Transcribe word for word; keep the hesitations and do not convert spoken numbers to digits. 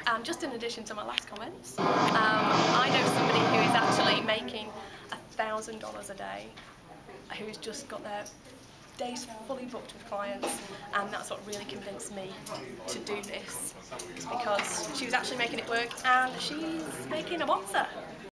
Um, just in addition to my last comments, um, I know somebody who is actually making a thousand dollars a day, who's just got their days fully booked with clients, and that's what really convinced me to do this, because she was actually making it work and she's making a boxer.